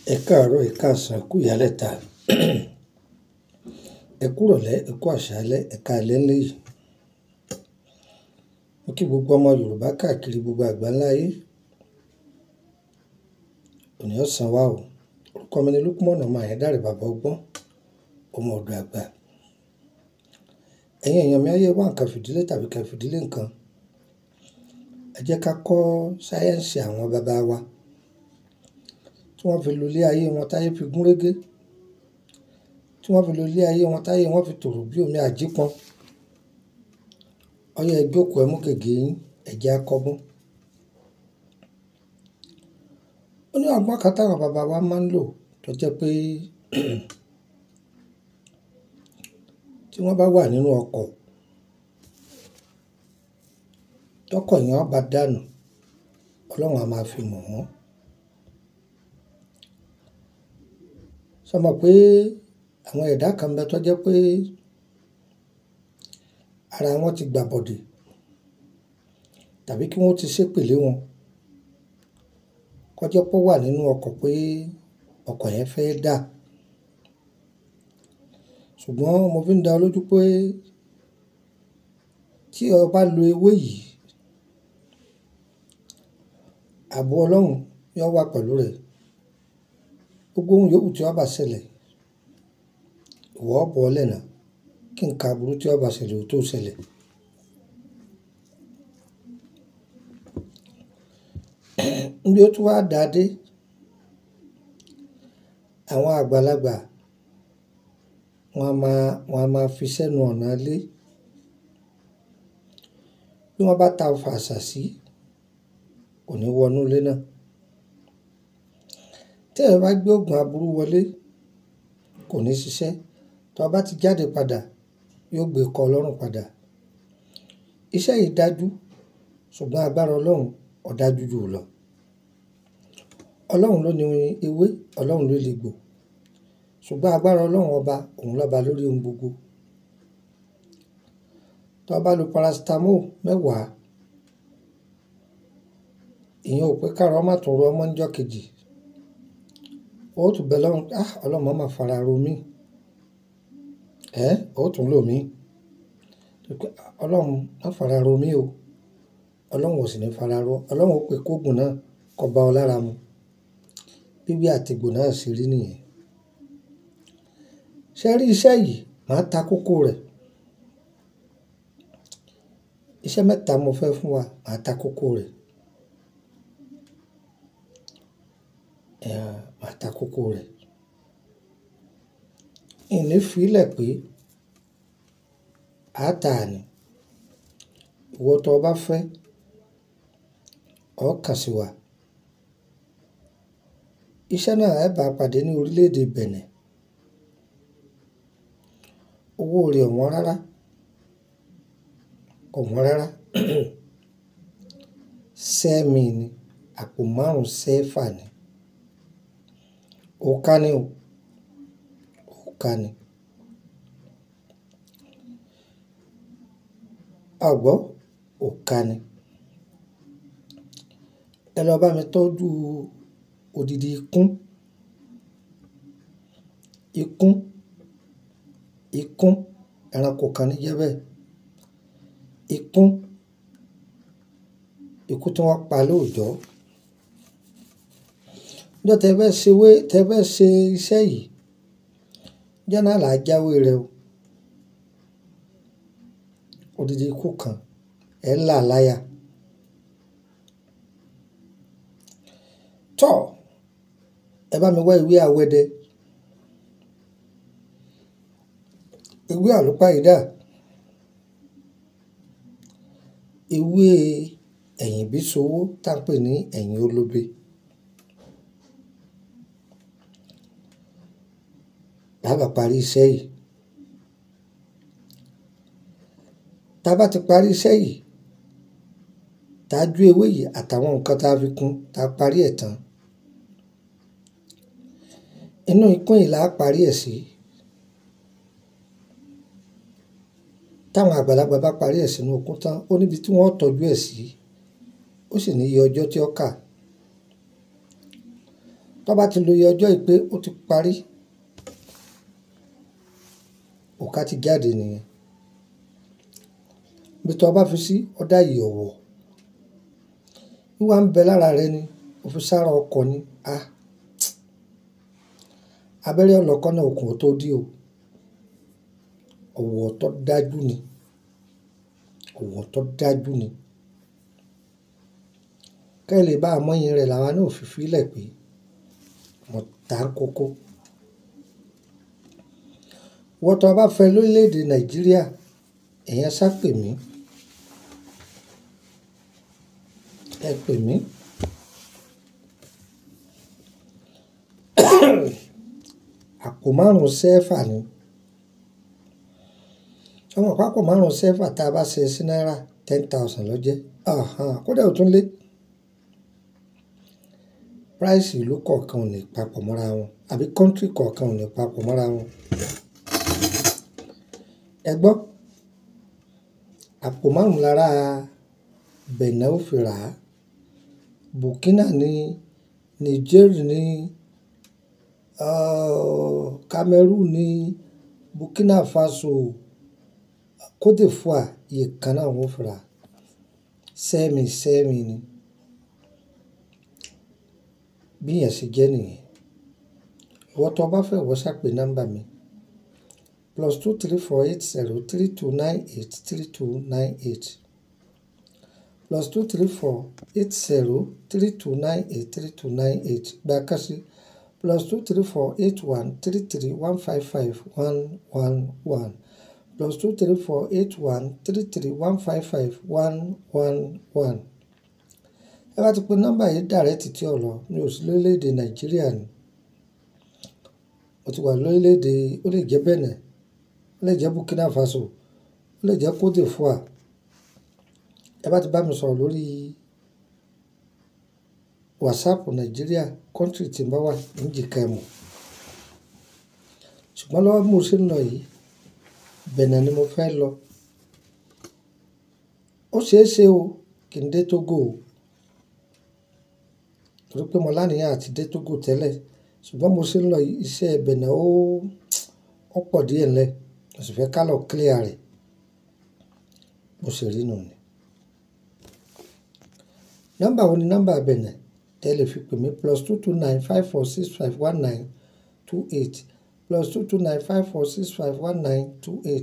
Ẹ káàárọ̀, ẹ káàsán, ẹ kú ìyálẹ̀ta, ẹ kú ìrọ̀lẹ́, ẹ kú àṣálẹ́, ẹ káalẹ́ níyì. Mo kí gbogbo ọmọ Yorùbá káàkiri gbogbo àgbáńlá ayé. Òní ọ̀sán wa o. Orúkọ mi ni Lukman ọmọ Ayédáre bàbá ọgbọ́n, ọmọ ọ̀dọ̀ àgbà. Ẹ̀yin èèyàn mi, ayé wá nǹkan fìdílé tàbí ká fìdílé nǹkan. Ẹ jẹ́ ká kọ́ sáyẹ́ǹsì àwọn bàbá wa tí wọ́n fi lo ilé ayé wọn táyé fi gún régé, tí wọ́n fi lo ilé ayé wọn táyé wọn fi tòrò bí omi àjípọn. Ọyá ẹ jókòó, ẹ mú gègé yín, ẹ jẹ́ á kọ́gbọ́n. Ó ní ọgbọ́n kan táwọn bàbá wa máa ń lò tó jẹ́ pé tí wọ́n bá wà nínú ọkọ̀, tọkọ̀ yẹn bá dànù, Ọlọ́run á máa fi mọ̀ wọ́n. Sọ mọ̀ pé àwọn ẹ̀dá kan bẹ tó jẹ́ pé ara wọn ti gbàbọ̀dè tàbí kí wọ́n ti ṣépèlé wọn kọjá pọ̀ wà nínú ọkọ̀ pé ọkọ̀ yẹn fẹ́ dà. Ṣùgbọ́n mo fi ń dá ọ lójú pé tí o bá lo ewé yìí, ààbò Ọlọ́run yóò wà pẹ̀lú rẹ̀. Gbogbo ohun yòówù tí ó bá ṣẹlẹ̀, ìwọ bọ́ ọ́ lẹ́nà kí nǹkan aburú tí ó bá ṣẹlẹ̀ ó tó ṣẹlẹ̀. Níbi ó tún wá dà dé, àwọn àgbàlagbà wọn a máa fi sẹ́nu ọ̀nà ilé. Bí wọ́n bá ta ọfà àṣàsí, kò ní wọnú ilé náà. Tí ẹ bá gbé oògùn aburú wọlé, kò ní ṣiṣẹ́. Tí o bá ti jáde padà, yóò gbé kọ Ọlọ́run padà. Iṣẹ́ yìí dájú, ṣùgbọ́n agbára Ọlọ́run ó dájú jù lọ. Ọlọ́run ló ní ewé, Ọlọ́run ló lè gbò. Ṣùgbọ́n agbára Ọlọ́run ọba, òun lọ́ba lórí ohun gbogbo. Tí o bá lo paracetamol 10, ìyẹn ò pé káàrọ̀ má tún ro ọmọ ńjọ́ kejì. Ó tún bẹ lọ́run, Ọlọ́run má fara ro mí. Ó tún lò mí. Ọlọ́run má fara ro mí o. Ọlọ́run ò sì ní fara ro. Ọlọ́run ó pè kóògùn náà kó bá ọ lára mu. Bíbí àtìgbò náà sì rí nìyẹn. Ṣé rí iṣẹ́ yìí, màá ta kókó rẹ̀. Iṣẹ́ 3 mo fẹ́ fún wa, màá ta kókó rẹ̀. Màá ta kókó rẹ̀. Ìní fi ilẹ̀ pé a tà ní. Ìwọ tó bá fẹ́, ó kàn sí wa. Iṣẹ́ náà ẹ bá pàdé ní orílẹ̀-èdè Benin. Owó rẹ̀ ò wọ́n rárá. Kò wọ́n rárá. Sẹ́mi ni, àpò 5 sẹ́fà ni. Òòkà ni o. Òòkà ni. Ọ̀gbọ́, òòkà ni. Ẹ lọ bá mi tọ́jú odidi ikún. Ikún, ẹranko kan ní jẹ́ bẹ́ẹ̀. Ikún tí wọ́n pa lóòjọ́. Níjọ́ tẹ fẹ́ ṣe iṣẹ́ yìí, níjọ́ náà là á jáwé rẹ̀ o. Odidi ikún kan, ẹ là láyà. Tọ́, ẹ bá mi wá ewé awẹ́dẹ. Ewé àlúpàyídà. Ewé ẹ̀yìn bísowó tá ń pè ní ẹ̀yìn olóbe. Bá parí iṣẹ́ yìí. Tá bá ti parí iṣẹ́ yìí, tá ju ewé yìí àtàwọn nǹkan tá fi kún, tá parí ẹ̀ tán. Inú ikún yìí là á parí ẹ̀ sí. Táwọn àgbàlagbà bá parí ẹ̀ sínú ikún tán, ó níbi tí wọ́n tọ́jú ẹ̀ sí. Ó sì ní iye ọjọ́ tí ó kà. tó bá ti lo iye ọjọ́ ìpé ó ti parí, òkà ti jáde nìyẹn. Bí tó bá fi sí ọ̀dà yìí ọ̀wọ̀, wíwá ń bẹ lára rẹ ni, òfin sára ọkọ̀ ni, abẹ́rẹ́ ọlọ́kọ́ náà okùn tó dí o. Ọ̀wọ̀ tó dájú ni, ọ̀wọ̀ tó dájú ni. Kẹ́ lè bá àmọ́yìn rẹ̀ làwa náà fi fílẹ̀ pé mo ta kókó. Wọ́n tó bá fẹ́ lórílẹ̀‐èdè Nàìjíríà, èèyàn sá pè mí. Ẹ pè mí. Àpò 5 sẹ́fà ni. Ọmọ àpapọ̀ 5 sẹ́fà tá a bá ṣe sí náírà 10,000 ló jẹ́. Kódà ó tún lé. Price ìlú kọ̀ọ̀kan ò ní papọ̀ mọ́ra wọn, àbí country kọ̀ọ̀kan ò ní papọ̀ mọ́ra wọn. Ẹ gbọ́, àpò 5 lára Benin ó fi rà á. Burkina ní, Niger ní, Cameroon ní, Burkina Faso, Côte d'Ivoire, iye kan náà wọ́n fi rà á. Sẹ́mi ni. Bí yẹn ṣe jẹ́ nìyẹn. Ìwọ tó bá fẹ́ wọ ṣàpè nọ́mbà mi +2348032983298 +2348032983298 gbàkásí +2348133155111 +2348133155111. Ẹ bá ti pe nọ́mbà yìí direct tí ọ lọ, mi ò sí lórílẹ̀‐èdè Nàìjíríà ni. Mo ti wà lórílẹ̀‐èdè, ó lè jẹ́ Benin, ó lè jẹ́ Burkina Faso, ó lè jẹ́ Côte d'Ivoire. Ẹ bá ti bá mi sọ̀rọ̀ lórí WhatsApp Nàìjíríà, country tí ń bá wà ní jìkà ẹ̀mọ́. Ṣùgbọ́n lọ́wọ́ bí mo ṣe ń lọ yìí, Benin ni mo fẹ́ lọ. Ó ṣeé ṣe o kí n dé Togo o. Torí pé mo láníyàn àti dé Togo tẹ́lẹ̀. Ṣùgbọ́n mo ṣe ń lọ yìí, iṣẹ́ Benin ó pọ̀ díẹ̀ ńlẹ̀. Mo sì fẹ́ ká lọ clear rẹ̀. Bó ṣe rí nù ni. Nọ́mbà wo ni nọ́mbà Benin? Tẹ́ lè fi pè mí +22954651928 +22954651928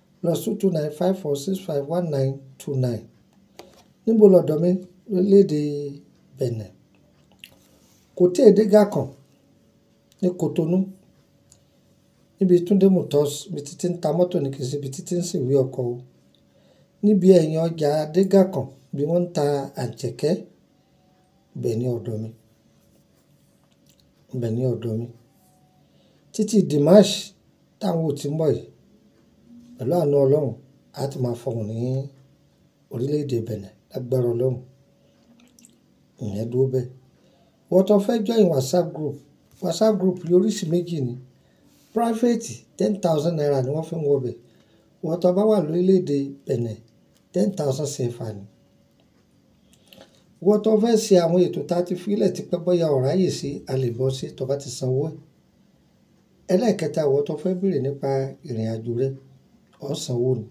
+22954651929. Níbo lọ̀dọ̀ mi lórílẹ̀‐èdè Benin? Kòtí Èdégà kan ní Cotonou, níbi Túndé Motors, ibi títí ń ta mọ́tò ní kìí ṣe ibi títí ń ṣèwé ọkọ̀ o. Níbi ẹ̀yìn ọjà Dégà kan bí wọ́n ń ta àǹtẹ̀kẹ́, ibẹ̀ ní ọ̀dọ̀ mi. Ibẹ̀ ní ọ̀dọ̀ mi. Títí Dimash táwọn ò tí ń bọ̀ yìí, pẹ̀lú àánú Ọlọ́run, a ti máa fọhùn ní orílẹ̀‐èdè Benin lágbára Ọlọ́run. Ìyẹn dúró bẹ́ẹ̀. Wọ́n tó fẹ́ join WhatsApp group yìí oríṣi méjì ni. Private 10,000 naira ni wọ́n fi ń wọ bẹ̀. Wọ́n tó bá wà lórílẹ̀‐èdè Benin 10,000 CFA ni. Wọ́n tó fẹ́ ṣe àwọn ètò tá a ti fílẹ̀ ti pẹ́ bọ́yá ọ̀rá yìí sí a lè bọ́ sí tó bá ti sanwó ẹ̀. Ẹlẹ́ẹ̀kẹta, wọ́n tó fẹ́ béèrè nípa ìrìn àjò rẹ̀, ó sanwó ni.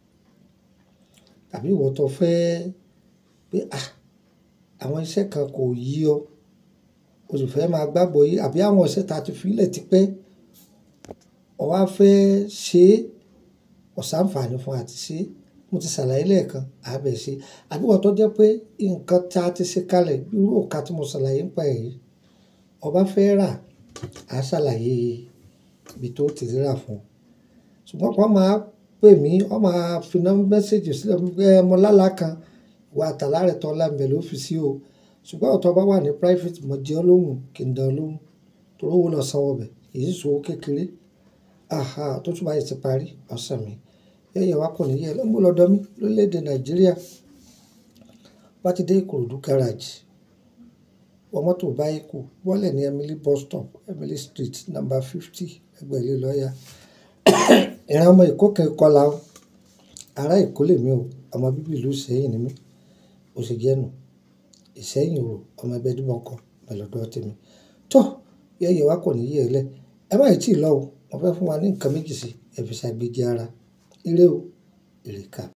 Àbí wọ́n tó fẹ́ pé àwọn iṣẹ́ kan kò yí ọ, o sì fẹ́ máa gbàgbọ́ yìí, àbí àwọn iṣẹ́ tá a ti fílẹ̀ ti pẹ́, o wá fẹ́ ṣe ọ̀sánfààní fún àti ṣe. Mo ti ṣàlàyé lẹ́ẹ̀kan, àbẹ̀ ṣe. Àbí wọ́n tó jẹ́ pé nǹkan tí a ti ṣe kalẹ̀, irú òkà tí mo ṣàlàyé ń pa èyí, o bá fẹ́ rà, a ṣàlàyé ibi tó ti rà fún. Ṣùgbọ́n kó máa pè mí, ó máa fi mẹ́sẹ̀jì sílẹ̀ pé mo lálàá kan, ìwà àtàlà rẹ̀ tó láǹbẹ̀ ló fi sí o. Ṣùgbọ́n ọ̀tọ̀ bá wà ní private, mo jẹ́ olóhùn kí n dá olóhùn. Torí owó lọ sanwó bẹ̀, èyí sì owó kékeré. Tó tún bá yẹ ti parí, ọ̀sán mi. Yẹ́yẹ́ wa kò ní yẹ lọ́mú lọ́dọ̀ mi lórílẹ̀‐èdè Nàìjíríà. Bá ti dé Ìkòròdú garage, wọ mọ́tò báyìíkù, wọlé ní Emily bus stop, Emily Street, number 50, ẹgbẹ́ ilé lọ́ọ̀yà. Ìran ọmọ Èkó kan kọlà o. Ará Èkó lè mí o, ọmọ bíbí ìlú Ìṣẹ́yìn ni mí. Ó ṣe jẹ́ nù. Ìṣẹ́yìn o, ọmọ ẹgbẹ́ dúbọ̀ kan, pẹ̀lọ́dọ̀ tèmi. Tó, yẹ́yẹ́ wa kò ní yẹ̀ ẹ́ lẹ̀. Ẹ má ì tí ì lọ o, mo fẹ́ fún wa ní nǹkan méjì sí ẹ fi ṣàgbéjì ara. Ire o, ire kà.